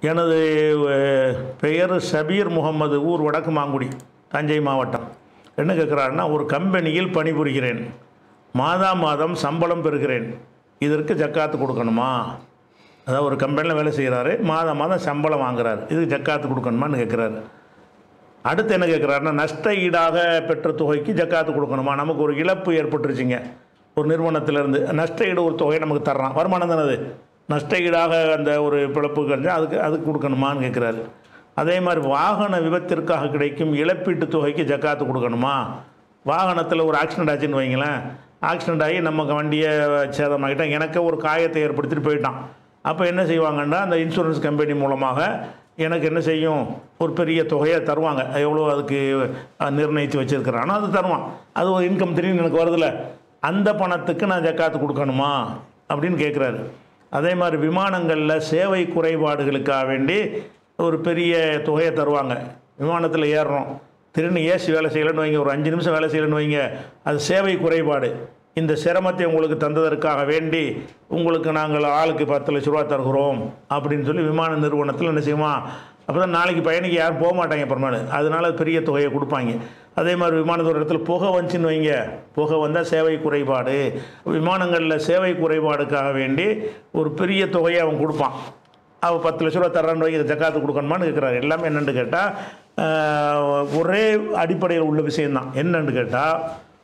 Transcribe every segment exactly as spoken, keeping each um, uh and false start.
எனது அஹ், பெயர் ஷபீர் முகமது, ஊர் வடக்கு மாங்குடி, தஞ்சை மாவட்டம். என்ன கேட்குறாருன்னா, ஒரு கம்பெனியில் பணிபுரிகிறேன், மாதா மாதம் சம்பளம் பெறுகிறேன், இதற்கு ஜக்காத்து கொடுக்கணுமா? அதாவது ஒரு கம்பெனியில் வேலை செய்கிறாரு, மாதம் மாதம் சம்பளம் வாங்குறாரு, இதுக்கு ஜக்காத்து கொடுக்கணுமான்னு கேட்குறாரு. அடுத்து என்ன கேட்குறாருன்னா, நஷ்ட ஈடாக பெற்ற தொகைக்கு ஜக்காத்து கொடுக்கணுமா? நமக்கு ஒரு இழப்பு ஏற்பட்டுருச்சுங்க, ஒரு நிறுவனத்திலேருந்து நஷ்ட ஈடு ஒரு தொகை நமக்கு தர்றான், வருமானம் தானே அது, நஷ்ட ஈடாக அந்த ஒரு பிழப்பு கிடைச்சா அதுக்கு அதுக்கு கொடுக்கணுமான்னு கேட்குறாரு. அதே மாதிரி வாகன விபத்திற்காக கிடைக்கும் இழப்பீட்டு தொகைக்கு ஜக்காத்து கொடுக்கணுமா? வாகனத்தில் ஒரு ஆக்சிடென்ட் ஆச்சுன்னு வைங்களேன், ஆக்சிடென்ட் ஆகி நம்ம வண்டியை சேதமாகிட்டான், எனக்கு ஒரு காயத்தை ஏற்படுத்திட்டு போயிட்டான். அப்போ என்ன செய்வாங்கன்னா, அந்த இன்சூரன்ஸ் கம்பெனி மூலமாக எனக்கு என்ன செய்யும், ஒரு பெரிய தொகையை தருவாங்க. எவ்வளோ அதுக்கு நிர்ணயித்து வச்சுருக்கிறானோ அது தருவான். அது ஒரு இன்கம் திடீர்னு எனக்கு வருதில்ல, அந்த பணத்துக்கு நான் ஜக்காத்து கொடுக்கணுமா அப்படின்னு கேட்குறாரு. அதே மாதிரி விமானங்களில் சேவை குறைபாடுகளுக்காக வேண்டி ஒரு பெரிய தொகையை தருவாங்க. விமானத்தில் ஏறுறோம், திடீர்னு ஏசி வேலை செய்யலைன்னு வைங்க, ஒரு அஞ்சு நிமிஷம் வேலை செய்யலைன்னு வைங்க, அது சேவை குறைபாடு. இந்த சிரமத்தை உங்களுக்கு தந்ததற்காக வேண்டி உங்களுக்கு நாங்கள் ஆளுக்கு பத்து லட்ச ரூபா தருகிறோம் அப்படின்னு சொல்லி விமான நிறுவனத்தில் என்ன செய்வோம், அப்போ தான் நாளைக்கு பயணிக்கு யாரும் போக மாட்டாங்க பெருமாள், அதனால பெரிய தொகையை கொடுப்பாங்க. அதே மாதிரி விமானத்தோட இடத்துல புகை வந்துச்சுன்னு வைங்க, புகை வந்தால் சேவை குறைபாடு, விமானங்களில் சேவை குறைபாடுக்காக வேண்டி ஒரு பெரிய தொகையை அவன் கொடுப்பான். அவன் பத்து லட்ச ரூபா தர்றான்னு வைங்க, ஜக்காத்து கொடுக்கணுமான்னு கேட்குறாரு. எல்லாமே என்னென்னு கேட்டால் ஒரே அடிப்படையில் உள்ள விஷயந்தான். என்னென்னு கேட்டால்,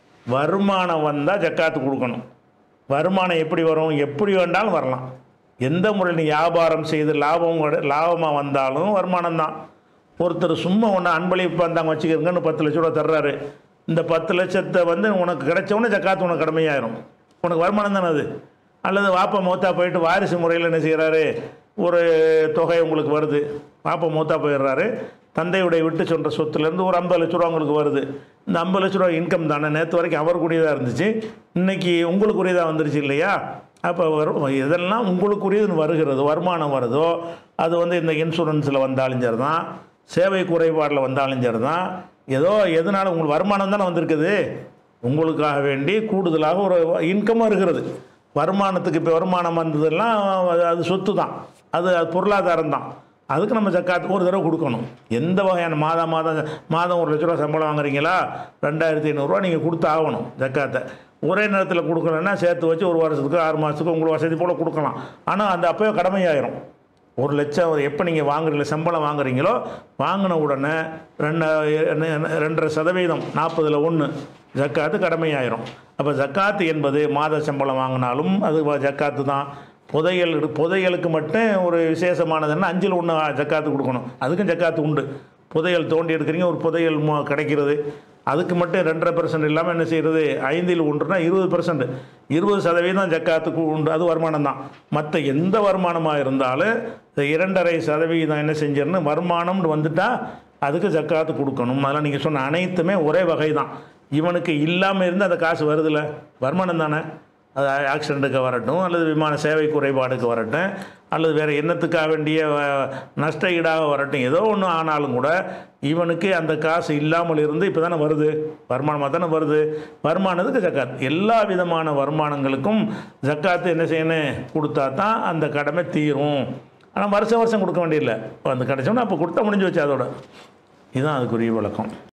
வருமானம் வந்தால் ஜக்காத்து கொடுக்கணும். வருமானம் எப்படி வரும், எப்படி வேண்டாலும் வரலாம், எந்த முறையில் நீ வியாபாரம் செய்து லாபம் லாபமாக வந்தாலும் வருமானம் தான். ஒருத்தர் சும்மா ஒன்று அன்பளிப்பு வந்தாங்க வச்சுக்கிறங்கன்னு பத்து லட்ச ரூபா தர்றாரு, இந்த பத்து லட்சத்தை வந்து உனக்கு கிடைச்சவொன்னே ஜக்காத்து உனக்கு கடமையாயிரும், உனக்கு வருமானம் தானே அது. அல்லது வாப்பா மூத்தா போயிட்டு வாரிசு முறையில் என்ன செய்கிறாரு, ஒரு தொகை உங்களுக்கு வருது, வாப்பா மூத்தா போயிடுறாரு, தந்தையுடைய விட்டு சொல்கிற சொத்துலேருந்து ஒரு ஐம்பது லட்ச ரூபா உங்களுக்கு வருது. இந்த ஐம்பது லட்ச ரூபா இன்கம் தானே, நேற்று வரைக்கும் அவருக்குரியதாக இருந்துச்சு, இன்றைக்கி உங்களுக்குரியதாக வந்துருச்சு இல்லையா? அப்போ வரும் இதெல்லாம் உங்களுக்குரியதுன்னு வருகிறது, வருமானம் வருதோ அது வந்து இந்த இன்சூரன்ஸில் வந்தாலும் சரி தான், சேவை குறைபாடில் வந்தாலும் சரி தான், ஏதோ எதனால் உங்களுக்கு வருமானம் தானே வந்திருக்குது, உங்களுக்காக வேண்டி கூடுதலாக ஒரு இன்கமும் இருக்கிறது. வருமானத்துக்கு இப்போ வருமானம் வந்ததெல்லாம் அது சொத்து தான், அது அது பொருளாதாரம் தான், அதுக்கு நம்ம ஜக்காத்து ஒரு தடவை கொடுக்கணும். எந்த வகையான மாதம் மாதம் மாதம் ஒரு லட்ச ரூபா சம்பளம் வாங்குறீங்களா, ரெண்டாயிரத்தி ஐநூறுரூவா நீங்கள் கொடுத்து ஆகணும் ஜக்காத்தை. ஒரே நேரத்தில் கொடுக்கணுன்னா சேர்த்து வச்சு ஒரு வருஷத்துக்கு ஆறு மாதத்துக்கு உங்களுக்கு வசதி போல் கொடுக்கலாம். ஆனால் அந்த அப்போயே கடமையாயிரும். ஒரு லட்சம் எப்போ நீங்கள் வாங்குறீங்களோ சம்பளம் வாங்குறீங்களோ, வாங்கின உடனே ரெண்டு ரெண்டரை சதவீதம் நாற்பதில் ஒன்று ஜக்காத்து கடமையாயிரும். அப்போ ஜக்காத்து என்பது மாத சம்பளம் வாங்கினாலும் அது ஜக்காத்து தான். புதையல் புதையலுக்கு மட்டும் ஒரு விசேஷமானதுன்னா அஞ்சில் ஒன்று ஜக்காத்து கொடுக்கணும், அதுக்கும் ஜக்காத்து உண்டு. புதையல் தோண்டி எடுக்கிறீங்க, ஒரு புதையல் கிடைக்கிறது, அதுக்கு மட்டும் ரெண்டரை பெர்சன்ட் இல்லாமல் என்ன செய்கிறது, ஐந்தில் ஒன்றுனா இருபது பெர்சன்ட் இருபது சதவீதம் ஜக்காத்துக்கு உண்டு, அது வருமானம் தான். மற்ற எந்த வருமானமாக இருந்தாலும் இந்த இரண்டரை சதவீதம் என்ன செஞ்சிடணும், வருமானம்னு வந்துட்டால் அதுக்கு ஜக்காத்து கொடுக்கணும். அதெல்லாம் நீங்கள் சொன்ன அனைத்துமே ஒரே வகை தான். இவனுக்கு இல்லாமல் இருந்து அந்த காசு வருதில்ல, வருமானம் தானே. அது ஆக்சிடெண்ட்டுக்கு வரட்டும், அல்லது விமான சேவை குறைபாடுக்கு வரட்டும், அல்லது வேறு எண்ணத்துக்காக வேண்டிய நஷ்ட ஈடாக வரட்டும், ஏதோ ஒன்று ஆனாலும் கூட இவனுக்கு அந்த காசு இல்லாமல் இருந்து இப்போ தானே வருது, வருமானமாக தானே வருது, வருமானத்துக்கு ஜக்காத். எல்லா விதமான வருமானங்களுக்கும் ஜக்காத்து என்ன செய்யணும், கொடுத்தா தான் அந்த கடமை தீரும். ஆனால் வருஷம் வருஷம் கொடுக்க வேண்டியதில்லை, அந்த கிடைச்சோன்னா அப்போ கொடுத்தா முடிஞ்சு வச்சு, அதோட இதுதான் அதுக்குரிய விளக்கம்.